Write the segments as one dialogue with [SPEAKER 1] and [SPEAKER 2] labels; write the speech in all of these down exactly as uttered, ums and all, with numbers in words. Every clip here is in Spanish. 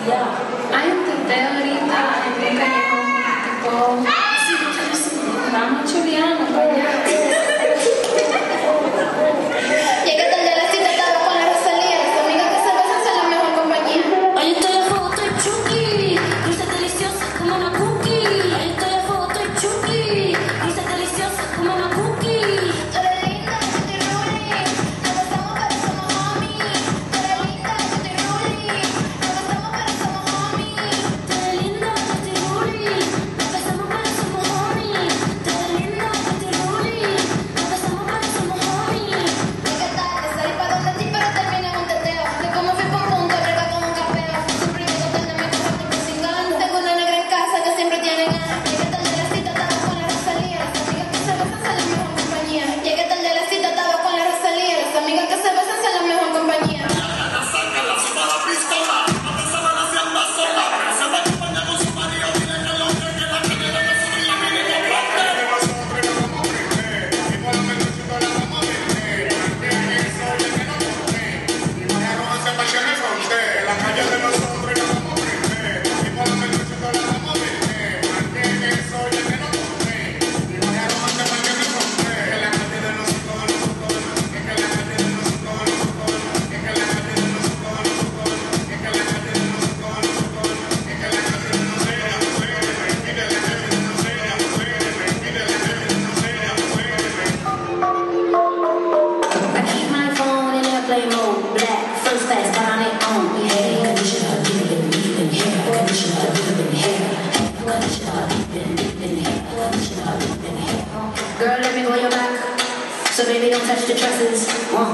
[SPEAKER 1] Ya. Hay un teteo ahorita en un callejón tipo. Sí, vamos chuleando para allá.
[SPEAKER 2] Llega tarde a la cita, estaba con la Rosalía. Las amigas que se besan son la mejor compañía.
[SPEAKER 3] Ay, estoy a fuego, estoy chuki. Dulces deliciosas como una cookie. Ay, estoy a fuego, estoy chuki. Dulces deliciosas como una cookie.
[SPEAKER 2] Tú eres linda, Tutti Ruли. Nos besamos pero somos homies. Tú eres linda, Tutti Ruli. Nos besamos pero somos homies.
[SPEAKER 3] Tú eres linda, Tutti Ruли. Nos besamos pero somos homies. Tú eres linda, Tutti Ruli. Nos besamos pero somos homies.
[SPEAKER 2] Llega tarde, salí pa' donde ti, pero terminé en un teteo. De cómo fui por punto, rega como un capeo. Sufrí que contarme mi coja porque sin ganas. Tengo una negra en casa que siempre tiene ganas. Llega tarde a la cita, estaba con la Rosalía. Las amigas que se besan son la mejor compañía. Llegué tarde a la cita, estaba con la Rosalía. Las amigas que se besan son la mejor compañía.
[SPEAKER 3] Play mode, black, first class, on it on. Hey, conditioner, deep in, deep in hair. Conditioner, deep in hair. Conditioner, deep in, deep in hair. Conditioner, deep in hair. Girl, let me hold your back, so baby don't touch the tresses. Uh.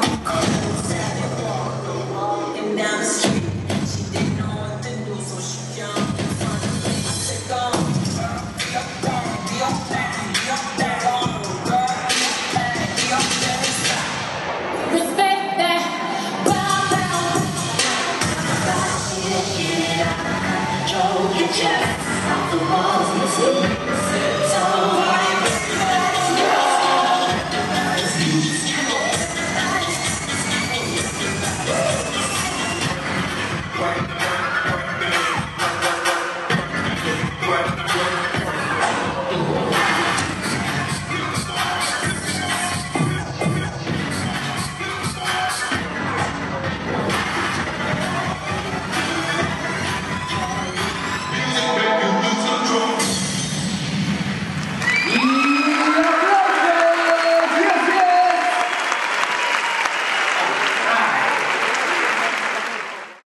[SPEAKER 3] Walking down the street, she didn't know what to do, so she jumped in front of me. I said, go, be up there, be up there, be up there, girl, be up there, be up there. Respect. Your chest off the walls, you see. So